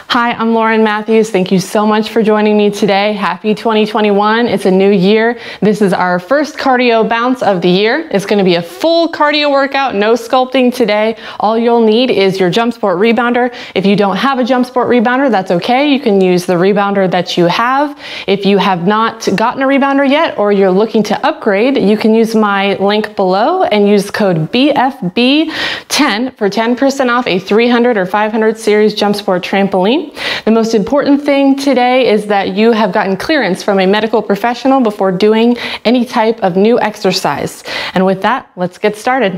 Hi, I'm Lauren Matthews. Thank you so much for joining me today. Happy 2021. It's a new year. This is our first cardio bounce of the year. It's going to be a full cardio workout, no sculpting today. All you'll need is your Jump Sport Rebounder. If you don't have a Jump Sport Rebounder, that's okay. You can use the rebounder that you have. If you have not gotten a rebounder yet or you're looking to upgrade, you can use my link below and use code BFB10 for 10% off a 300 or 500 series Jump Sport trampoline. The most important thing today is that you have gotten clearance from a medical professional before doing any type of new exercise. And with that, let's get started.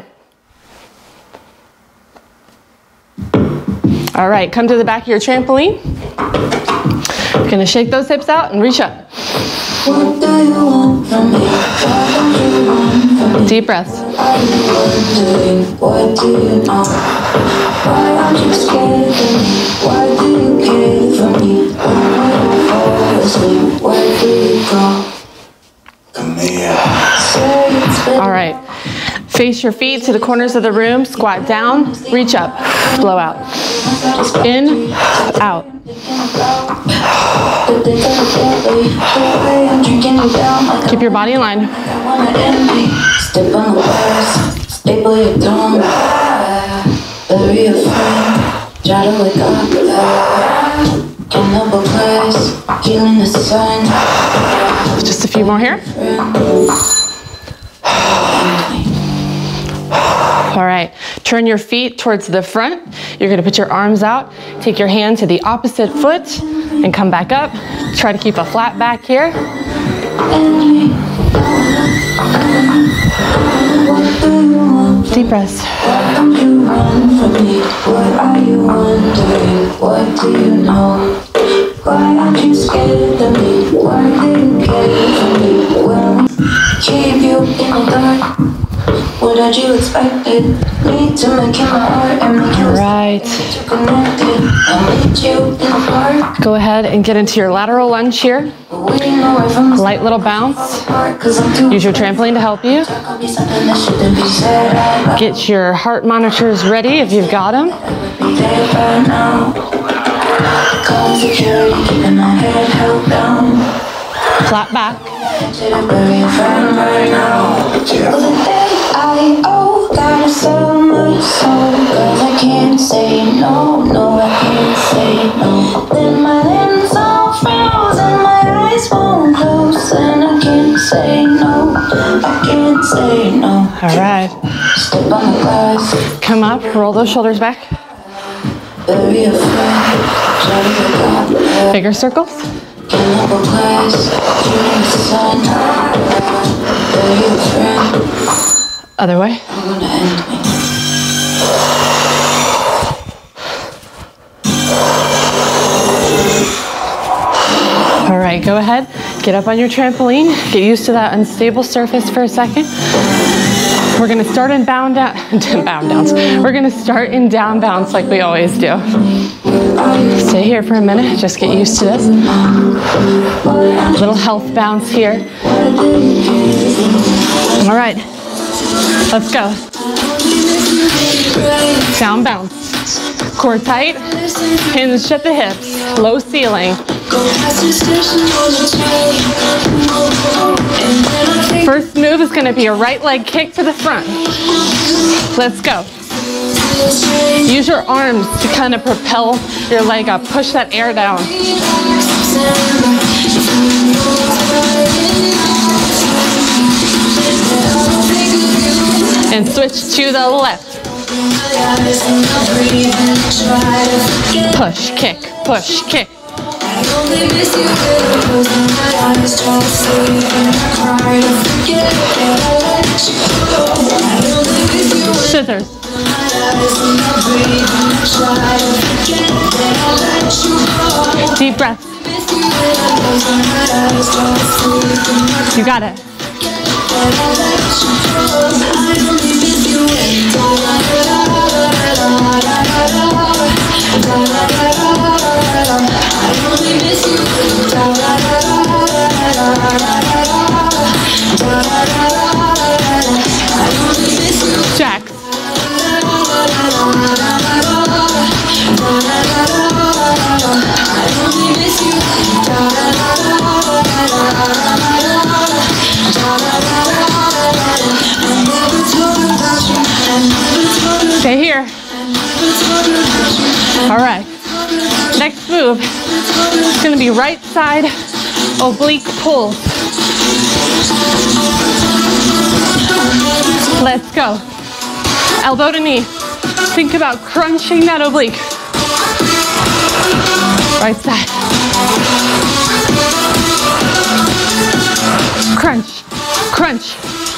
All right, come to the back of your trampoline. You're gonna shake those hips out and reach up. What do you want from me? Why don't you want from me? Deep breaths. Are you wondering, what do you know? Why aren't you scared of me? Why do you care for me? When you fall asleep, where do you go? Come here. All right, face your feet to the corners of the room, squat down, reach up, blow out. In, out. Keep your body in line. Step on the bars, staple your thumb. Bury a friend, try to wake up. Can't help but place, healing the sun. Just a few more here. All right, turn your feet towards the front. You're gonna put your arms out, take your hand to the opposite foot and come back up. Try to keep a flat back here. Deep breaths. Why don't you run from me? What are you wondering? What do you know? Why aren't you scared of me? Why do you care for me? Well, keep you in the dark. What had you expected? Need to make it my heart and make you right. connected. I'll meet you in the park. Go ahead and get into your lateral lunge here. Light little bounce. Use your trampoline to help you. Get your heart monitors ready if you've got them. Flat back. I gotta sell my soul, 'cause I can't say no, no, I can't say no. Then my limbs all frozen, my eyes won't close, and I can't say no, I can't say no. All right. Step on the glass. Come up, roll those shoulders back. Bury a friend, try to wake up. Bigger circles. Can't help but place, healing the sun. Bury a friend. Other way. I'm gonna end me. All right, go ahead. Get up on your trampoline. Get used to that unstable surface for a second. We're gonna start in bound downs. We're gonna start in down bounce like we always do. Stay here for a minute, just get used to this. Little health bounce here. All right, let's go. Down bounce. Core tight, hinged at the hips, low ceiling. First move is gonna be a right leg kick to the front. Let's go. Use your arms to kind of propel your leg up. Push that air down. And switch to the left. Push, kick, push, kick. Scissors. Deep breath. You got it. Jack. be right side oblique pulls. Let's go. Elbow to knee. Think about crunching that oblique. Right side. Crunch, crunch.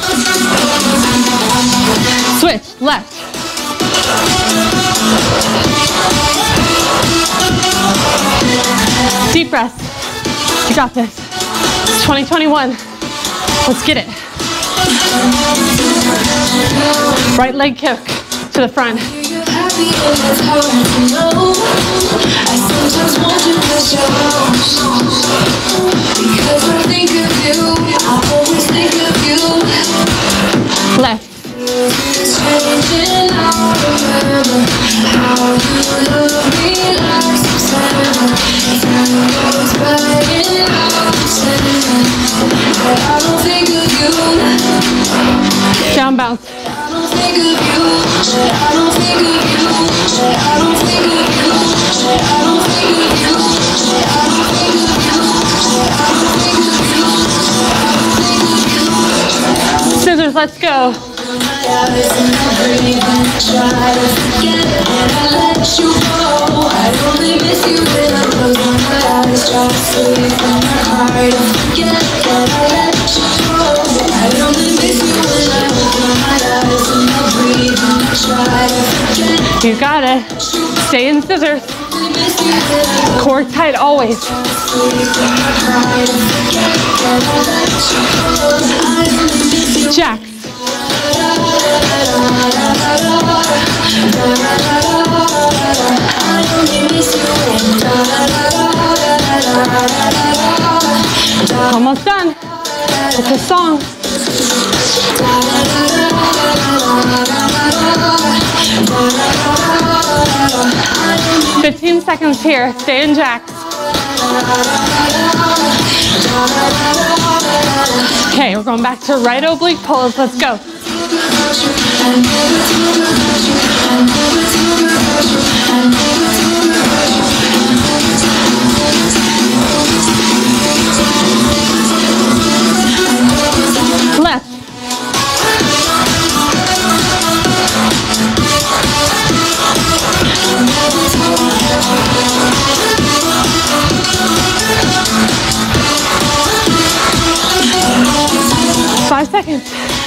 Switch, left. Deep breath. You got this. It's 2021. Let's get it. Right leg kick to the front. Left. Down bounce. Scissors, let's go. You got it. Stay in scissors. Core tight always. Jacks. Almost done. It's a song. "15 seconds here. Stay in jacks." Okay, we're going back to right oblique pulls. Let's go. Left. Five seconds.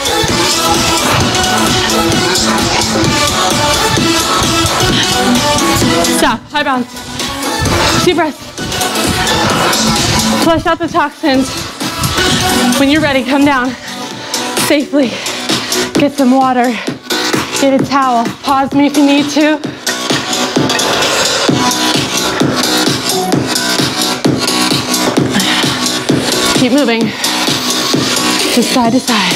Stop. High bounce. Deep breath. Flush out the toxins. When you're ready, come down safely. Get some water. Get a towel. Pause me if you need to. Keep moving. Just side to side.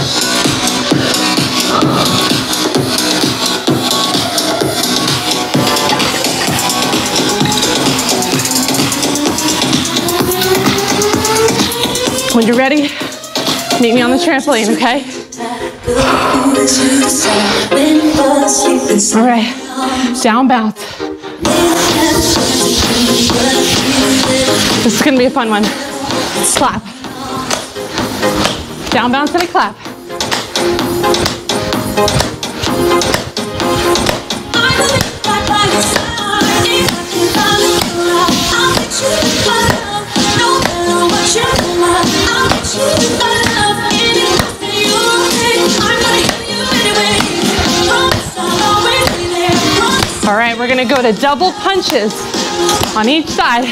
When you're ready, meet me on the trampoline, okay? All right, down bounce. This is gonna be a fun one. Clap. Down bounce and a clap. All right, we're gonna go to double punches on each side.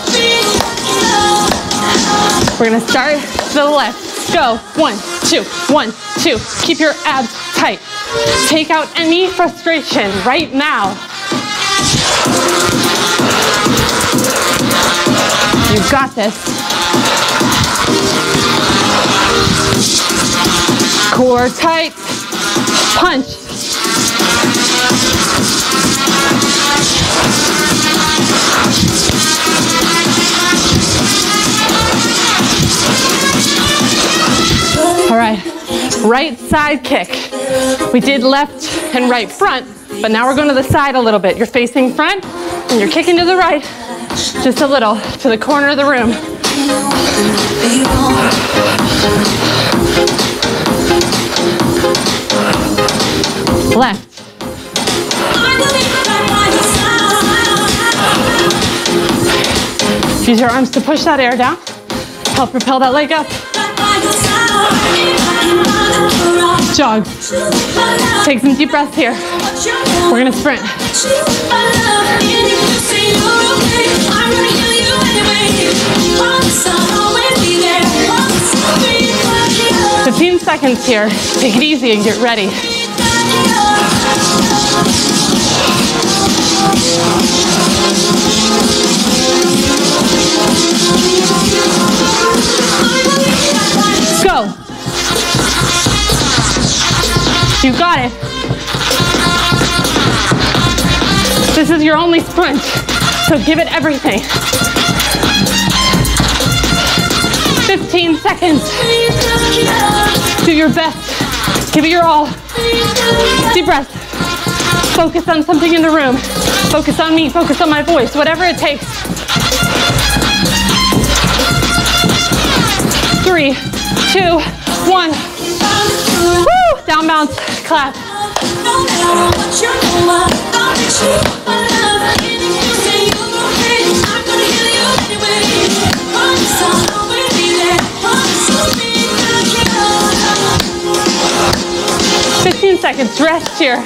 We're gonna start to the left. Go, 1, 2, 1, 2. Keep your abs tight. Take out any frustration right now. You got this. Core tight. Punch. All right, right side kick. We did left and right front, but now we're going to the side a little bit. You're facing front and you're kicking to the right. Just a little, to the corner of the room. Left. Use your arms to push that air down. Help propel that leg up. Jog. Take some deep breaths here. We're gonna sprint. 15 seconds here. Take it easy and get ready. Go. You got it. This is your only sprint, so give it everything. 15 seconds. Do your best. Give it your all. Deep breath. Focus on something in the room. Focus on me. Focus on my voice. Whatever it takes. 3, 2, 1. Woo! Down bounce. Clap. Seconds, rest here.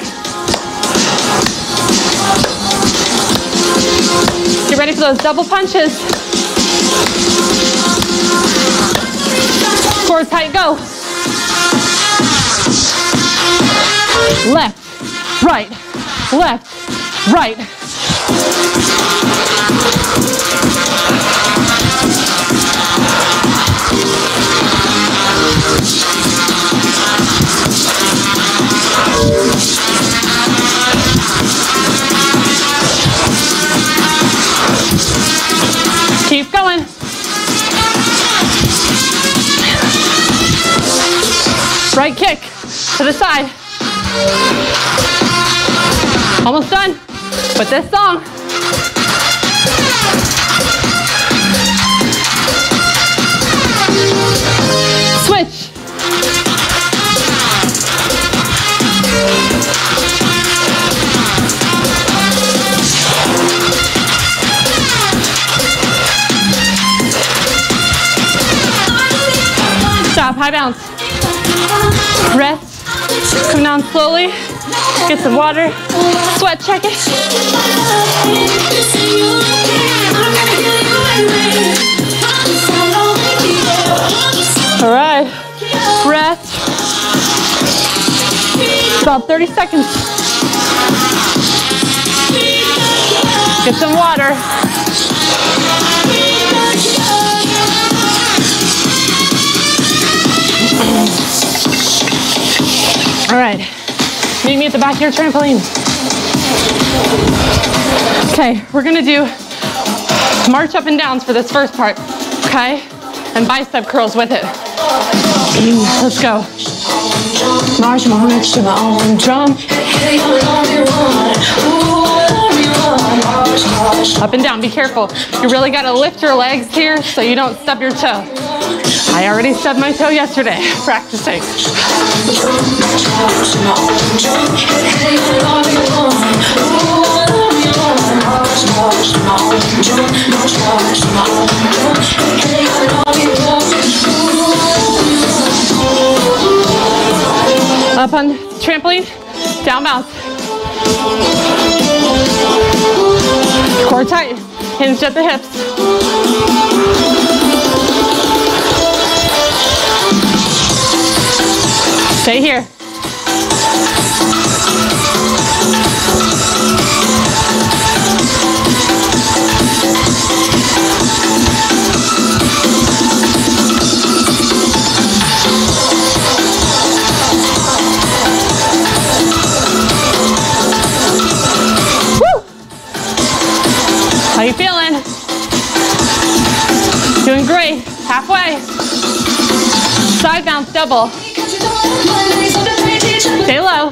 Get ready for those double punches. Core tight, go. Left, right, left, right. Keep going. Right kick to the side. Almost done with this song. Switch. Stop, high bounce. Rest, come down slowly, get some water, sweat check it. All right, rest. About 30 seconds. Get some water. All right, meet me at the back of your trampoline. Okay, we're gonna do march up and downs for this first part, okay? And bicep curls with it. Let's go. March, march to my own drum. Up and down, be careful. You really gotta lift your legs here so you don't stub your toe. I already stubbed my toe yesterday, practicing. Up on trampoline, down bounce. Core tight, hinged at the hips. Stay here. How you feeling? Doing great. Halfway. Side bounce double. Stay low.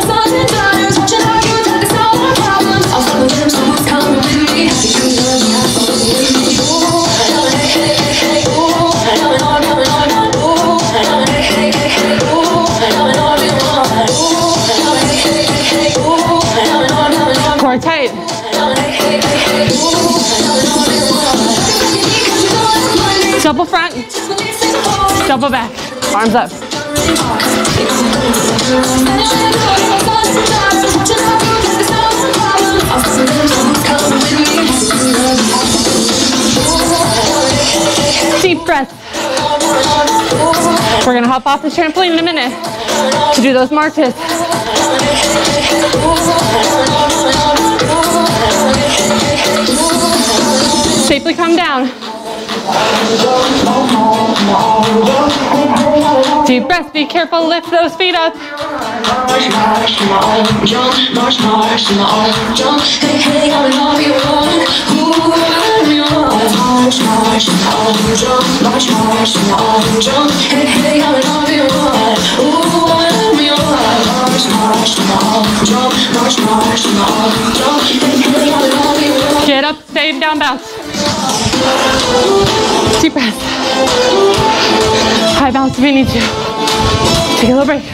Core tight. Double front, double back, arms up. Deep breath. We're gonna hop off the trampoline in a minute to do those marches. Safely come down. Deep breath, be careful, lift those feet up. Get up, stay down, bounce. Deep breath. High bounce if you need to. Take a little break.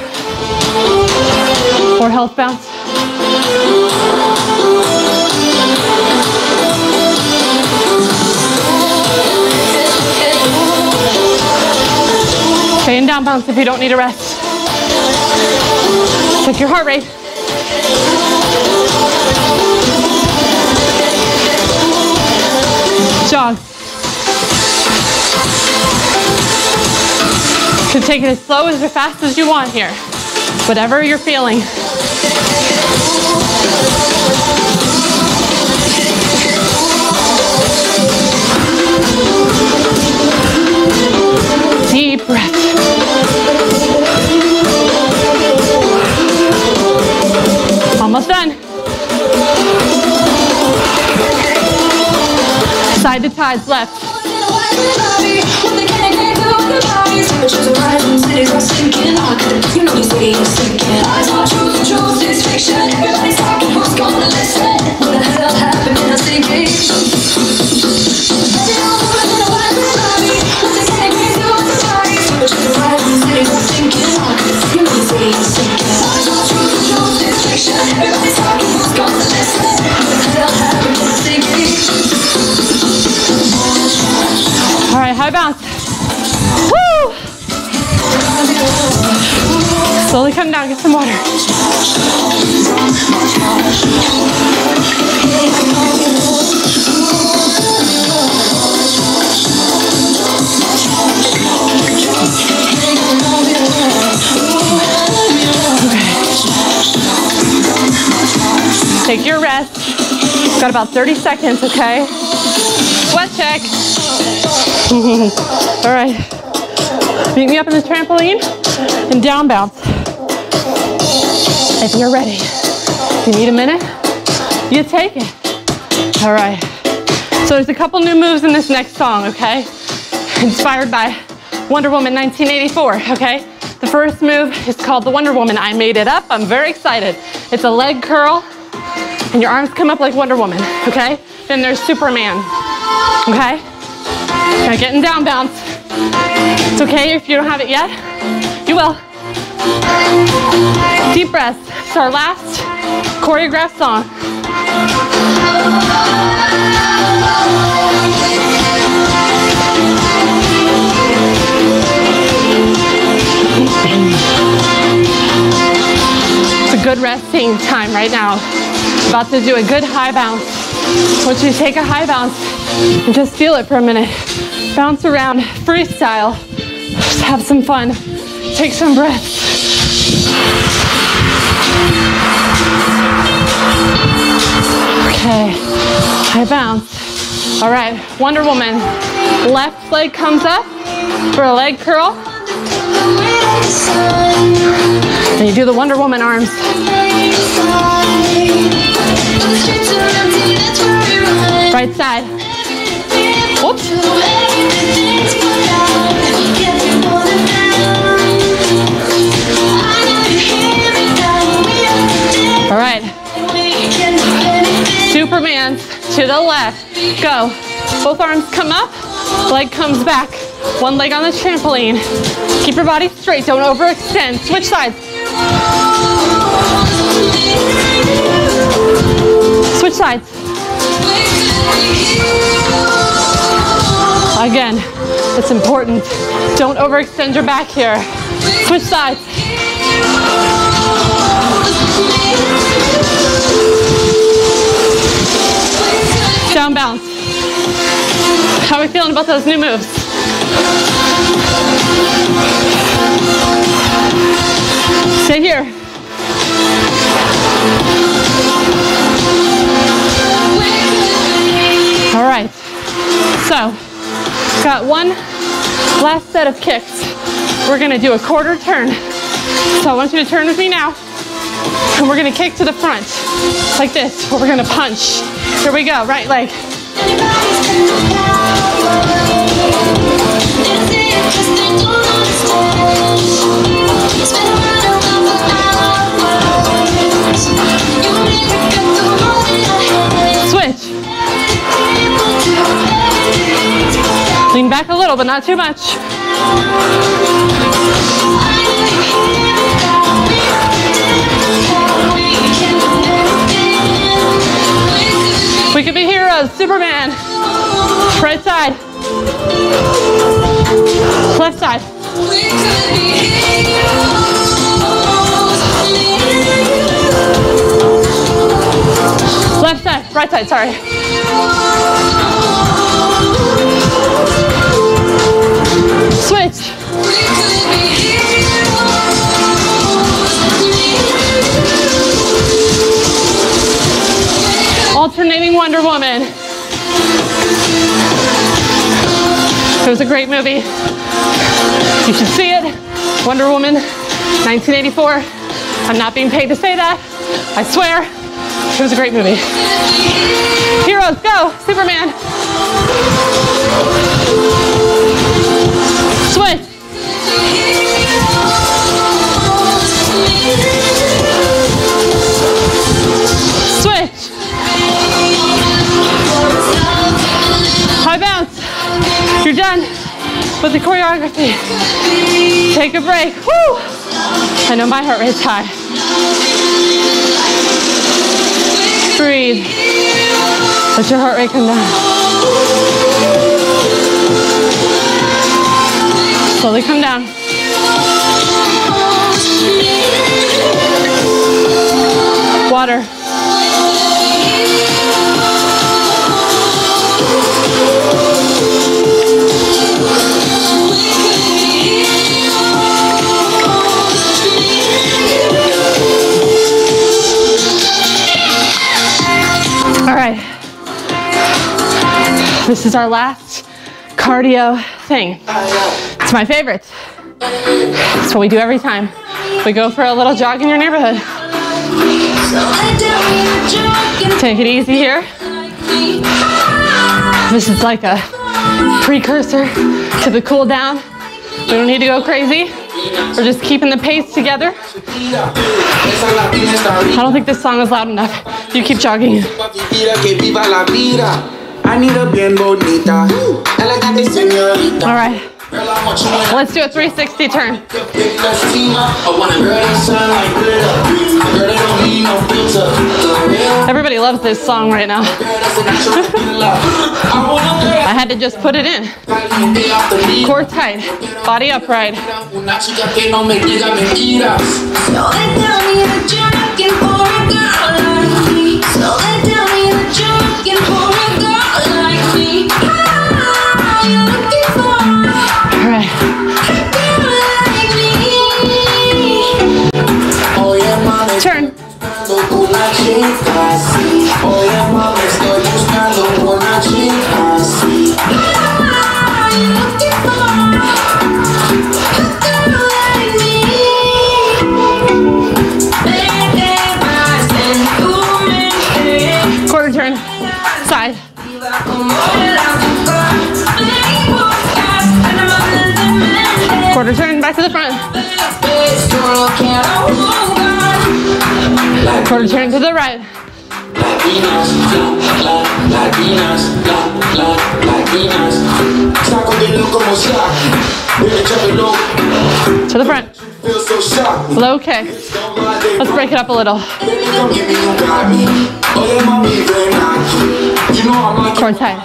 Or health bounce. Stay in down bounce if you don't need a rest. Check your heart rate. Jog. You can take it as slow as fast as you want here. Whatever you're feeling. Deep breath. Almost done. Side to sides, left. All right, high bounce. Woo! Slowly come down, get some water. Take your rest. Got about 30 seconds, okay? Sweat check. All right. Meet me up in the trampoline and down bounce. If you're ready. If you need a minute, you take it. All right. So there's a couple new moves in this next song, okay? Inspired by Wonder Woman 1984, okay? The first move is called the Wonder Woman. I made it up. I'm very excited. It's a leg curl, and your arms come up like Wonder Woman, okay? Then there's Superman, okay? Now getting down bounce. It's okay if you don't have it yet. You will. Deep breaths. It's our last choreographed song. It's a good resting time right now. About to do a good high bounce. I want you to take a high bounce and just feel it for a minute. Bounce around, freestyle. Just have some fun. Take some breaths. Okay, high bounce. All right, Wonder Woman. Left leg comes up for a leg curl. And you do the Wonder Woman arms. Right side. Whoops. Supermans to the left. Go. Both arms come up, leg comes back. One leg on the trampoline. Keep your body straight, don't overextend. Switch sides. Switch sides. Again, it's important. Don't overextend your back here. Switch sides. Down bounce. How are we feeling about those new moves? Stay here. All right, so got one last set of kicks. We're gonna do a quarter turn. So I want you to turn with me now, and we're gonna kick to the front, like this, where we're gonna punch. Here we go, right leg. Switch. Lean back a little, but not too much. We could be heroes. Superman. Right side. Left side. Left side. Right side, sorry. Switch. Alternating Wonder Woman. It was a great movie. You should see it. Wonder Woman, 1984. I'm not being paid to say that. I swear. It was a great movie. Heroes, go! Superman. Switch. Switch. High bounce. You're done with the choreography. Take a break. Woo! I know my heart rate's high. Breathe. Let your heart rate come down. Slowly come down. Water. All right, this is our last cardio thing. It's my favorite. It's what we do every time. We go for a little jog in your neighborhood. Take it easy here. This is like a precursor to the cool down. We don't need to go crazy. We're just keeping the pace together. I don't think this song is loud enough. You keep jogging. All right. Let's do a 360 turn. Everybody loves this song right now. I had to just put it in. Core tight, body upright. Turn. Quarter turn. Side. Quarter turn, back to the front. Quarter turn to the right. To the front. Low kick. Let's break it up a little. Core tight.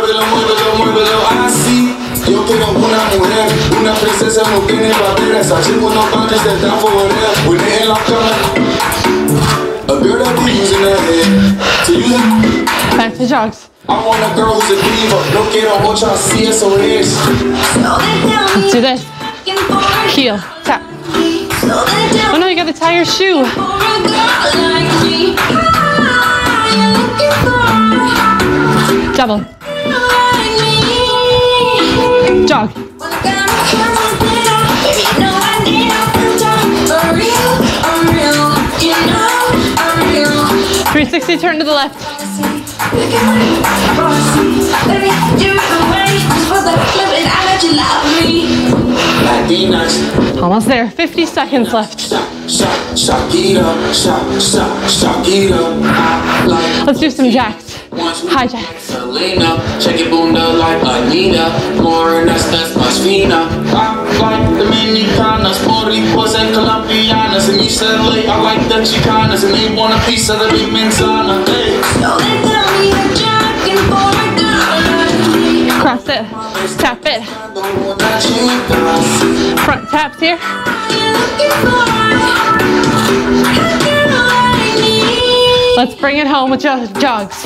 Yo quiero una mujer, una princesa, no tiene barreras. Así unos padres that down for whatever. When they in la cama, a girl that be using her head. So you back to jogs. I want a girl who's a diva. No quiero mucho así, eso es. Let's do this. Heel, tap. Oh no, you gotta tie your shoe. Double. Jog. 360 turn to the left. Almost there, 50 seconds left. Let's do some jacks. High jacks. Check it bunda like Anita. More that's más fina. I like Dominicanas, Puerto Ricos and Colombianas. And East LA, I like the Chicanas. And they want a piece of the big manzana. Cross it. Tap it. Front taps here. Let's bring it home with jogs.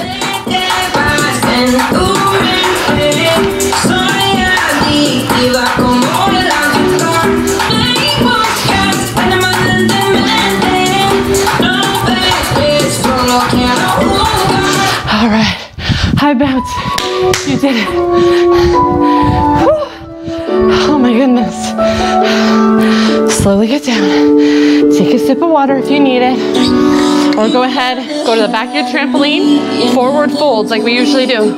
All right, high bounce. You did it. Whew. Oh my goodness. Slowly get down. Take a sip of water if you need it. Or go ahead, go to the back of your trampoline, forward folds like we usually do.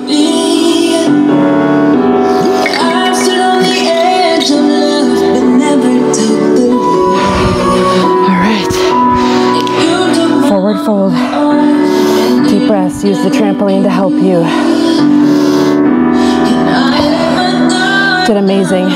All right. Forward fold. Deep breaths. Use the trampoline to help you. Did amazing.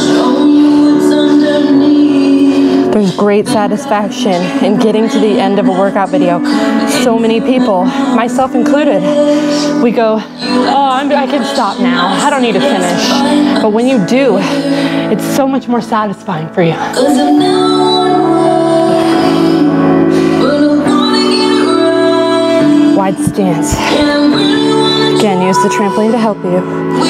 There's great satisfaction in getting to the end of a workout video. So many people, myself included, we go, oh, I can stop now. I don't need to finish. But when you do, it's so much more satisfying for you. Wide stance. Again, use the trampoline to help you.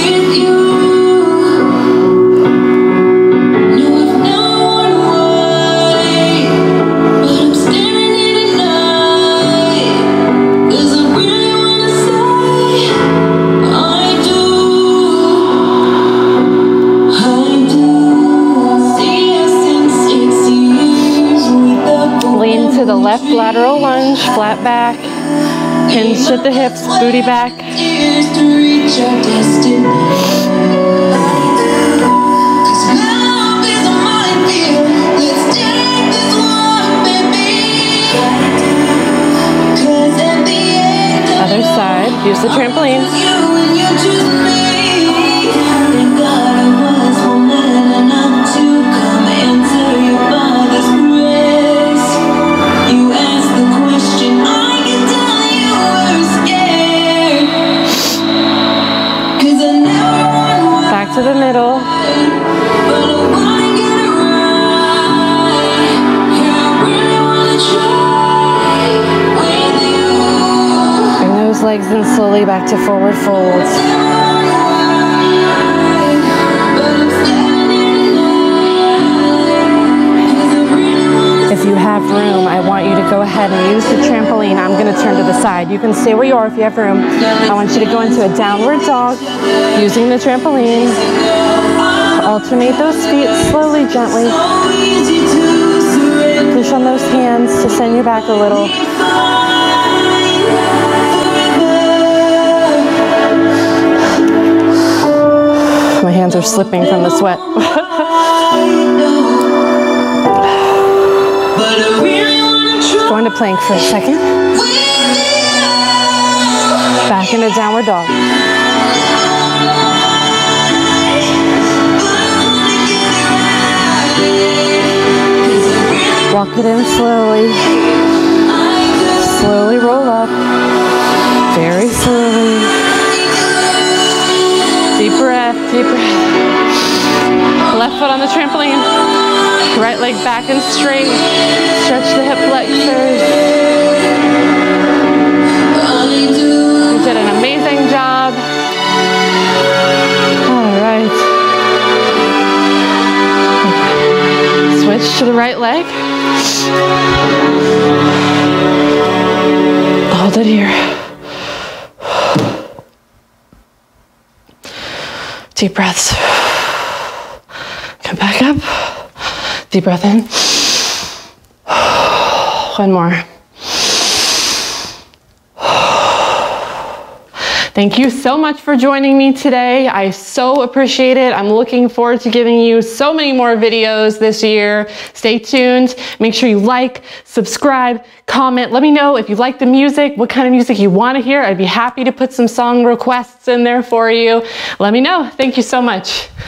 To the left lateral lunge, flat back, hinge at the hips, booty back. Other side, use the trampoline. To the middle. Bring those legs in slowly back to forward folds. If you have room, I want you to go ahead and use the trampoline. I'm going to turn to the side. You can stay where you are if you have room. I want you to go into a downward dog using the trampoline. Alternate those feet slowly, gently. Push on those hands to send you back a little. My hands are slipping from the sweat. Go into plank for a second. Back into downward dog. Walk it in slowly. Slowly roll up. Very slowly. Deep breath, deep breath. Left foot on the trampoline. Right leg back and straight. Stretch the hip flexors. You did an amazing job. All right. Switch to the right leg. Hold it here. Deep breaths. Come back up. Deep breath in. One more. Thank you so much for joining me today. I so appreciate it. I'm looking forward to giving you so many more videos this year. Stay tuned. Make sure you like, subscribe, comment. Let me know if you like the music, what kind of music you want to hear. I'd be happy to put some song requests in there for you. Let me know. Thank you so much.